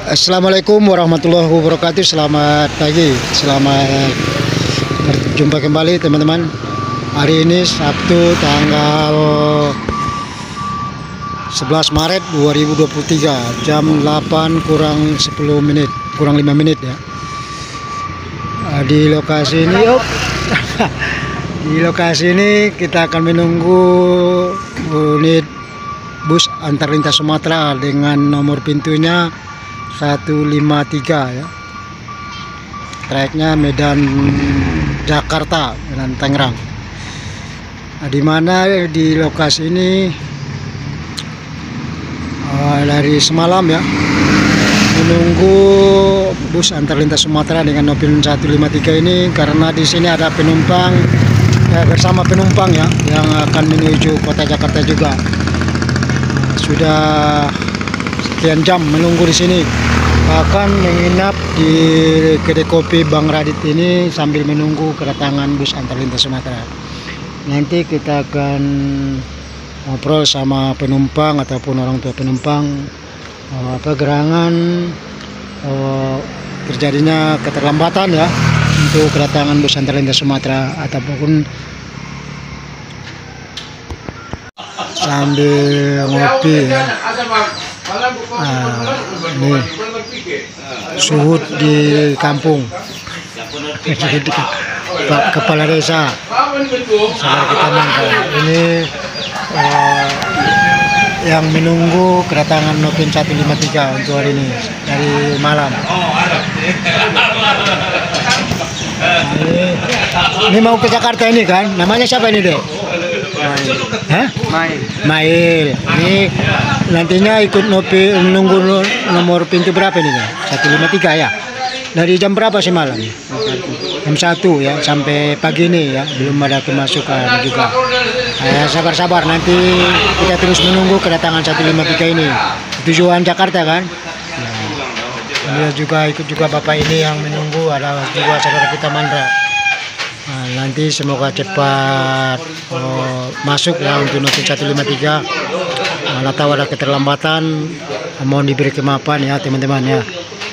Assalamualaikum warahmatullahi wabarakatuh. Selamat pagi, selamat berjumpa kembali teman-teman. Hari ini Sabtu tanggal 11 Maret 2023, jam 8 kurang 10 menit, kurang 5 menit ya. Di lokasi ini di lokasi ini kita akan menunggu unit bus antar lintas Sumatera dengan nomor pintunya 153 ya. Trayeknya Medan Jakarta, Medan Tangerang. Di mana di lokasi ini dari semalam ya menunggu bus antar lintas Sumatera dengan nomor 153 ini, karena di sini ada penumpang bersama penumpang ya yang akan menuju kota Jakarta juga. Sudah sekian jam menunggu di sini, bahkan menginap di kedai kopi Bang Radit ini sambil menunggu kedatangan bus antar lintas Sumatera. Nanti kita akan ngobrol sama penumpang ataupun orang tua penumpang gerangan terjadinya keterlambatan ya untuk kedatangan bus antar lintas Sumatera, ataupun sambil ngopi ya. Ini suhud di kampung, Pak Kepala Desa saudara kita mangga. Ini yang menunggu kedatangan Nopin 153 untuk hari ini dari malam. Ini mau ke Jakarta ini kan? Namanya siapa ini, Dek? Mail. Ini nantinya ikut menunggu nomor pintu berapa ini, Dek? 153 ya. Dari jam berapa sih malam? Jam 1 ya, sampai pagi ini ya, belum ada kemasukan juga. Sabar-sabar, nanti kita terus menunggu kedatangan 153 ini. Tujuan Jakarta kan? Nah, juga ikut juga bapak ini yang menunggu, ada juga saudara kita Mandra. Nah, nanti semoga cepat masuk ya untuk nomor 153. Mana tahu ada keterlambatan, mohon diberi kemaafan ya teman-teman ya.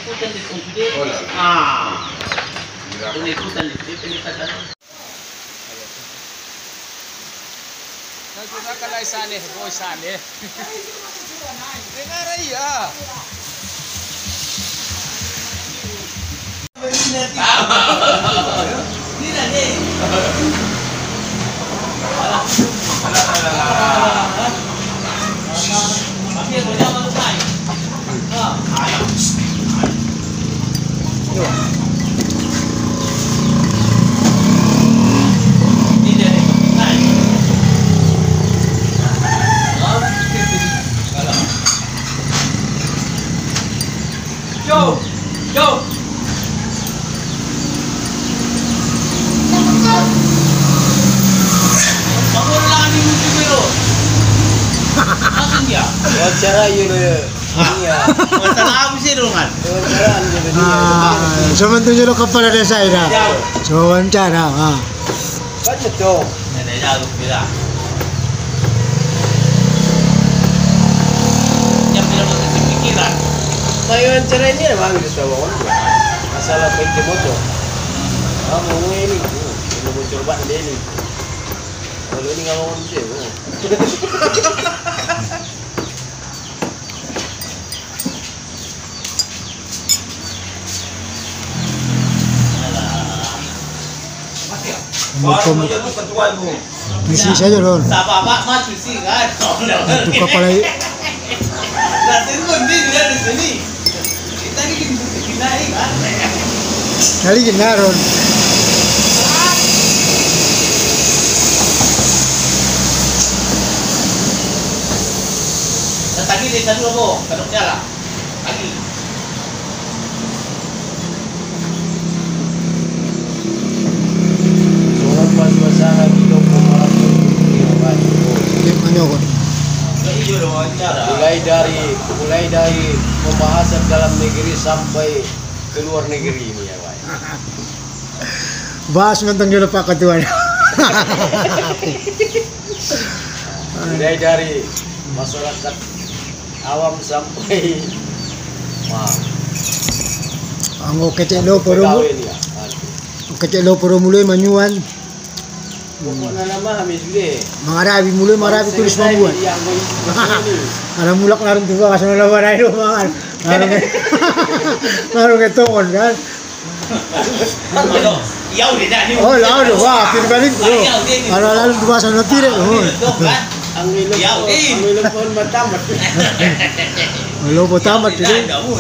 Wawancara iya. Masalah apa sih dong kan? Cuma tunjuk kepala desa ini. Wawancara. Kan betul. Nenek jauh bilang. Yang bilang untuk pikiran. Wawancara ini emang gitu bawaan. Masalah pintu motor. Kamu ini bocor ban ini. Kalau ini nggak mau sih. Misi saja dong. Bapak mah cuci kan. Untuk kepala. Nanti kundi dia di sini. Kita ini naik kan. Kali ginaron. Tadi desa dulu mo, kedoknya lah. Lagi. Suasana hidup mulai dari pembahasan dalam negeri sampai ke luar negeri ini ya Pak. Bahas tentang dulu Pak Ketua. Mulai dari masyarakat awam sampai Ang kecek lo poro mulai manyuan. Pokok na naman, Miss Gile. Mangarabi mulai marabi tulis membuat. Ada mulak larun tuh kas nolawan ayo mangan. Ngaruh ketongon kan. Yaw din na. Oh, lalu wah, balik lo. Kalau lalu dua sana tire. Ang ilog po matamat. Lo tamat itu.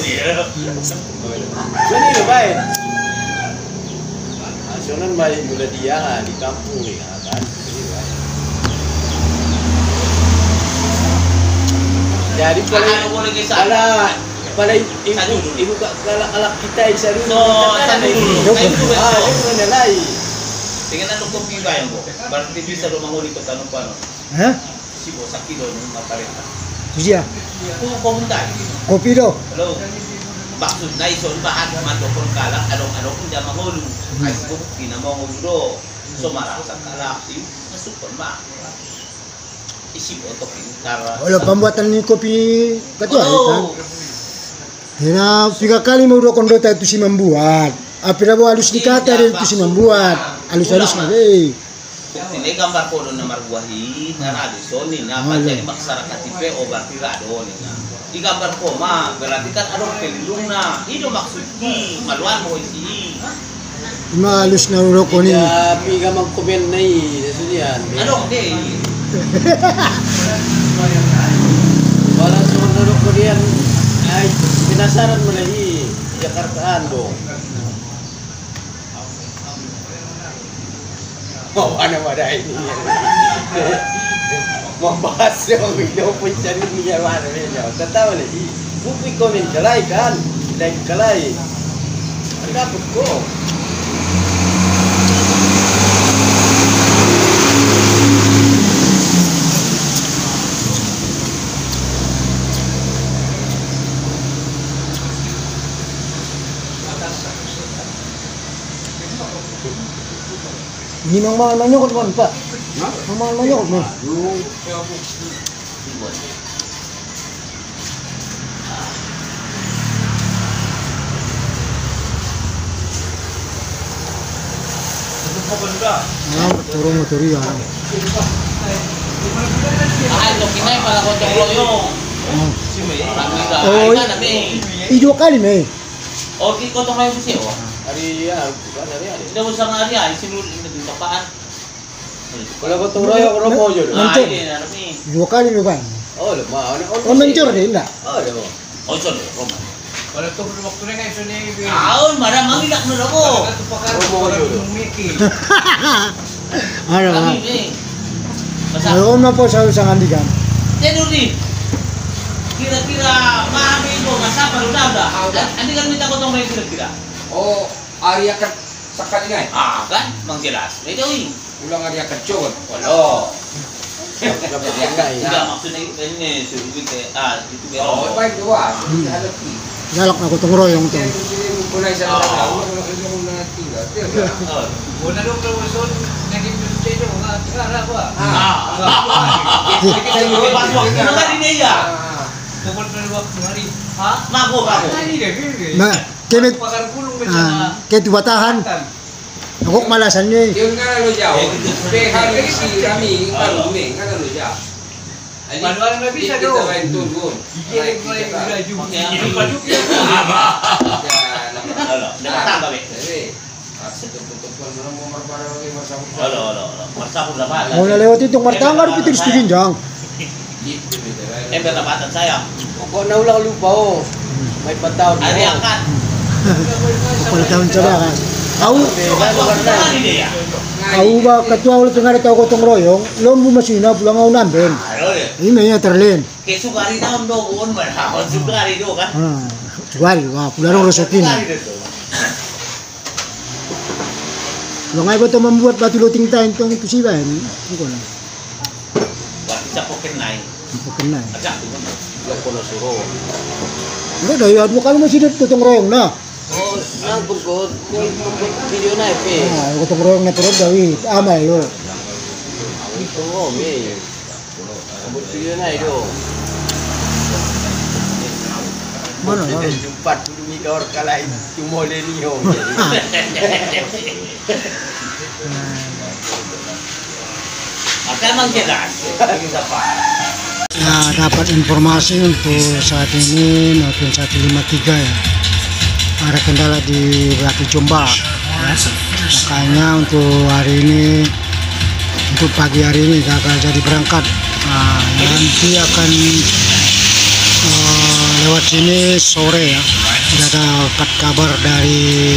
Ganito ba eh? Asonan ba yung mula diya di kampung eh, kan? Jadi pala ibu kalak kita isa rin. Yung nalay. Tingnan ang kopi kayo mo. Berarti bisa lumanguli to tanong paano. Hah? Sibo sa kilo ng mapareta. Siya. Kung pumunta. Kopi do. Hello. Maksud na ison bahan naman to kung kalak along kung diya mangulu. Ay kung kinamangulu do. So marasa kalak yung masukon ma. Isip o to pintara. Wala pembuatan ni kopi ketua kan. Hina 3 kali mau kondo itu si membuat. Apira bo halus dikata dari itu si membuat. Halus-halus na deh. Ini gambar ko doon na marguahi na radisyon ni na pati masyarakat tipe o bartirado ni na. Di gambar ko ma berarti kan adong pelilung na ido maksud ni maluan mo isi. Malus na roko ni. Ya, piga mag-comment na sudian. Adong de. Wala sunod ko diyan. Ay, pinasaran mo na Jakartaan dong. Oh, ano ba dahil niya? Membahas yung video pun cari niya mana niya. Tatawa na bukuy komen kalay kan, like kalay. Ang dapat ko. Ini mang mahal manyokot mo pa. Mang mahal manyokot mo. Turun motor ya. Ay, lo kinay pala ko tong loyo. Oh, ijo kali me. O ki ko tong loyo siya. Hari ya, bukan hari. Hindi mo sa mga ari sinul din tapaan. Kalau kau tunggu ya orang mau jodoh. Mancur. Ay, ano ni. 2 kali lo kan. Oh, lemah. Oh mencur deh enggak. Oh, lemah. O son Roma. Wala to waktu na kayo ni. Aon mara mangilak na ako. Ano ba? Kami eh. Basta Ano na po sa andigan. Tenuri. Kira-kira mahami mo masa paruda. Andi kan minta ko tong may kira-kira. Oh, area kat sakali nga. Ah, kan mang jelas. Ito eh. Ulang area kat chod. Wala. Dapat yang lain. Enggak maksudnya ini suruh itu Oh, baik dua. Hadapi. Galak na ko tong royong to. Kulay sa mga yung tinggal. Wala daw kayo son naging dito nga tingara ko. Ano ka din niya? Tungkol na luwak hari. Ha? Mako. Ay, di. Na kemit Pakarkulong ba sa ket batahan. Ako malasan niya. yung nga lo jaw. Pehan si kami kalau dumeng kan lo jaw. Manual na bisa do. Kita main turun. Gigilid mo yung gulaju. Yung pajuk yan. Nakatamba be. Marsapon na ba? Mau na lewat itong martangar pitis ginjang. Bertapatan saya. Kok naulang lupa oh. May pataw. Ari angkat. Kapal tahun coba kan. Au Ini ya. au ba ketua ulit nga tahu ko tong royong, lombu masina pulang au namben. Ini ya terlen. Kesugari na do buon ba? Sugari do kan. Sugari wa pulang rosokin. Lo ngai beto membuat batu loting tain tong itu sih ban. Ko na. Wah, bisa poken naik. Bukan na. Ajak tu. Lo kono suruh. Enggak dah ya dua kali masih det tong royong na. Oh, nang pagkod. Video na ipe. Ah, ko tong royong na turod dawi. Amay lo. Ito mo, me. Video na ito. Mana Kita tahu. jumpa dulu kawar kala itu molenio. Maka emang jelas. Bagi siapa? Ya, dapat informasi untuk saat ini maupun 153 ya. Ada kendala di Batu Jombang. Ya. Makanya untuk hari ini, untuk pagi hari ini gagal jadi berangkat. Nah, nanti akan lewat sini sore ya. Sudah dapat kabar dari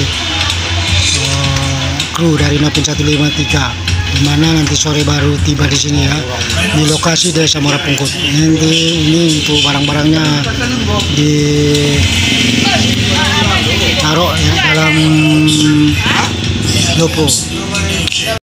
kru dari Nopin 153. Di mana nanti sore baru tiba di sini ya, di lokasi Desa Muara Pungkut. Nanti ini untuk barang-barangnya ditaruh ya dalam depo.